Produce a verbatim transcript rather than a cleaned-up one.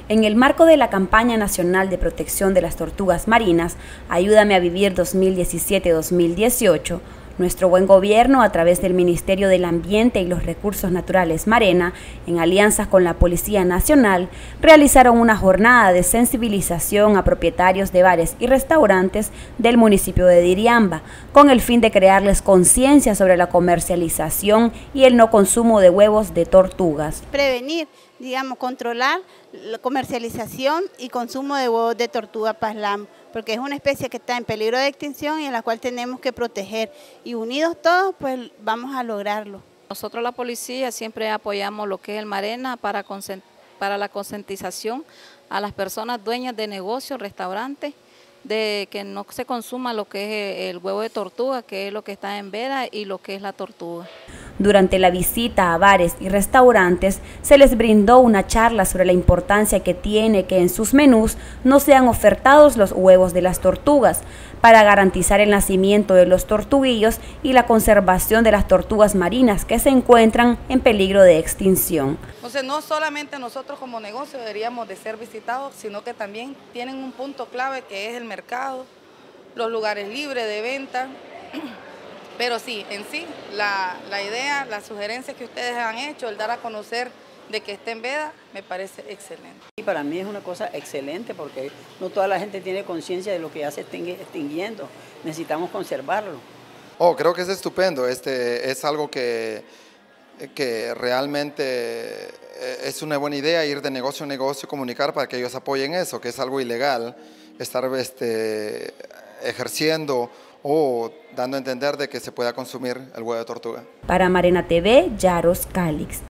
En el marco de la campaña nacional de protección de las tortugas marinas, Ayúdame a Vivir dos mil diecisiete dos mil dieciocho, nuestro buen gobierno, a través del Ministerio del Ambiente y los Recursos Naturales Marena, en alianzas con la Policía Nacional, realizaron una jornada de sensibilización a propietarios de bares y restaurantes del municipio de Diriamba, con el fin de crearles conciencia sobre la comercialización y el no consumo de huevos de tortugas. Prevenir, digamos, controlar la comercialización y consumo de huevos de tortuga paslam, porque es una especie que está en peligro de extinción y en la cual tenemos que proteger, y unidos todos pues vamos a lograrlo. Nosotros la policía siempre apoyamos lo que es el Marena para, para la concientización a las personas dueñas de negocios, restaurantes, de que no se consuma lo que es el huevo de tortuga, que es lo que está en veda, y lo que es la tortuga. Durante la visita a bares y restaurantes se les brindó una charla sobre la importancia que tiene que en sus menús no sean ofertados los huevos de las tortugas, para garantizar el nacimiento de los tortuguillos y la conservación de las tortugas marinas que se encuentran en peligro de extinción. Entonces no solamente nosotros como negocio deberíamos de ser visitados, sino que también tienen un punto clave que es el mercado, los lugares libres de venta. Pero sí, en sí, la, la idea, las sugerencias que ustedes han hecho, el dar a conocer de que esté en veda, me parece excelente. Y para mí es una cosa excelente porque no toda la gente tiene conciencia de lo que ya se está extinguiendo. Necesitamos conservarlo. Oh, creo que es estupendo. Este, es algo que, que realmente es una buena idea, ir de negocio a negocio, comunicar para que ellos apoyen eso, que es algo ilegal, estar este, ejerciendo o dando a entender de que se pueda consumir el huevo de tortuga. Para Marena T V, Yaros Calix.